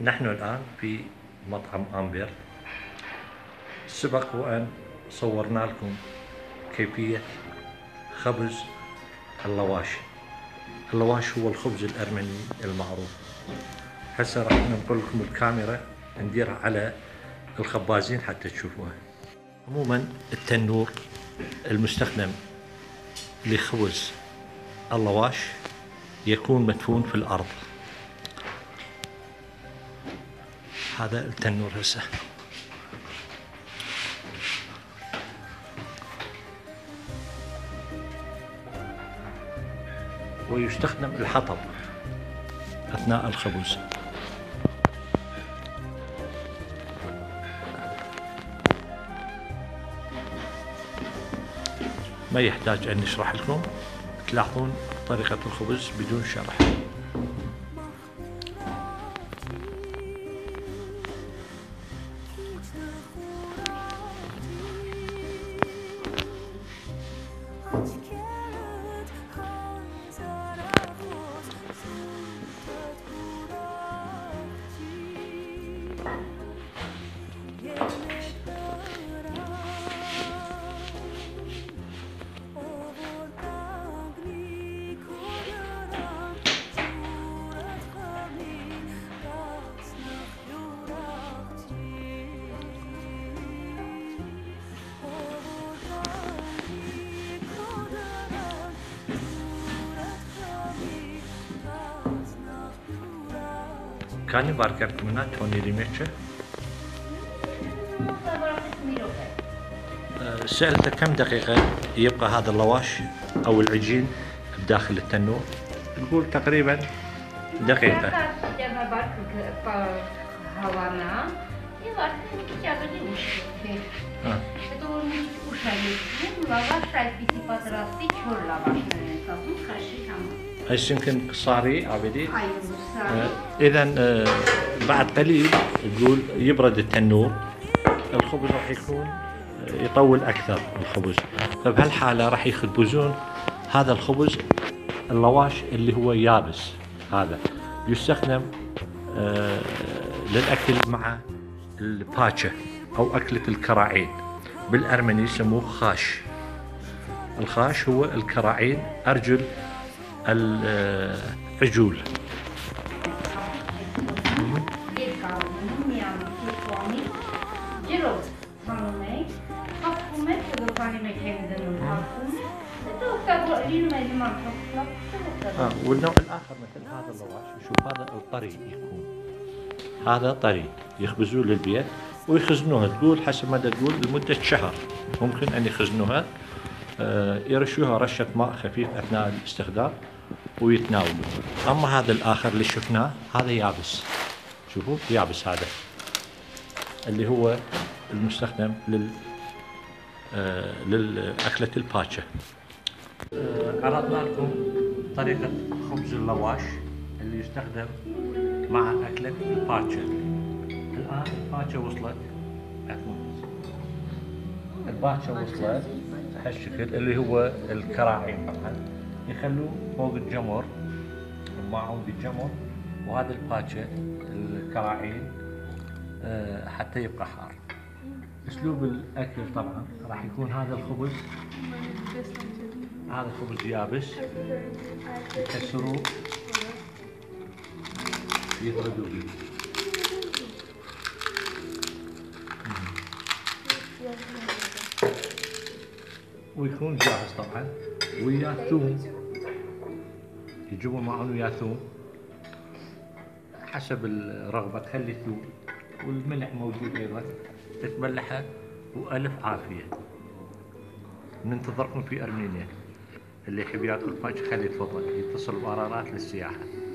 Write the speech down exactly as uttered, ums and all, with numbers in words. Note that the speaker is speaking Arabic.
نحن الآن في مطعم أمبر. سبق وأن صورنا لكم كيفية خبز اللواش. اللواش هو الخبز الأرمني المعروف. هسه راح ننقل لكم الكاميرا نديرها على الخبازين حتى تشوفوها. عموما التنور المستخدم لخبز اللواش يكون مدفون في الأرض. هذا التنور هسه ويستخدم الحطب أثناء الخبز. ما يحتاج أن نشرح لكم، تلاحظون طريقة الخبز بدون شرح. كاني باركرت منها توني ريميتشة. سألته كم دقيقة يبقى هذا اللواش أو العجين بداخل التنور، يقول تقريبا دقيقة. آه. هش يمكن صاري عبدي. آه اذا آه بعد قليل يقول يبرد التنور، الخبز راح يكون آه يطول اكثر الخبز، فبهالحاله راح يخبزون هذا الخبز اللواش اللي هو يابس. هذا يستخدم آه للاكل مع الباتشا او اكله الكراعين، بالارمني يسموه خاش. الخاش هو الكراعين، ارجل العجول. آه والنوع الآخر مثل هذا اللواش، شوف هذا الطري يكون، هذا طري يخبزوه للبيت ويخزنوها، تقول حسب ما تقول لمدة شهر ممكن أن يخزنوها. آه يرشوها رشة ماء خفيف أثناء الاستخدام ويتناولوا. أما هذا الآخر اللي شفناه هذا يابس، شوفوا يابس، هذا اللي هو المستخدم لل آه للأكلة الباتشا. آه عرضنا لكم طريقة خبز اللواش اللي يستخدم مع أكلة الباتشا. الآن الباتشا وصلت، الباتشا وصلت هالشكل اللي هو الكراعين. طبعا يخلوه فوق الجمر معهم بالجمر، وهذا الباتشا الكراعين أه حتى يبقى حار. اسلوب الاكل طبعا راح يكون هذا الخبز، هذا الخبز يابس يكسروه يبردوا به، ويكون جاهز طبعا. ويا ثوم، يجيبوا معهم ويا ثوم حسب الرغبة، تخلي ثوم والملح موجود ايضا، تتملحه. والف عافية. ننتظركم في ارمينيا. اللي يحب ياكل باتشا خليه يتفضل، يتصل بقرارات للسياحة.